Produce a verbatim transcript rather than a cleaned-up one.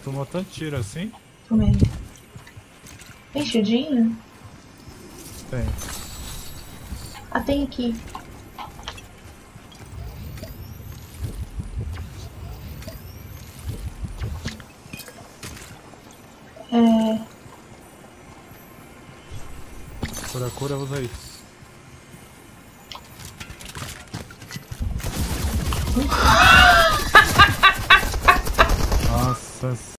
Tomou tanto tiro assim? Tomei. Tem shieldinho? Tem. Ah, tem aqui. É... Cura, cura, usa isso. Nossa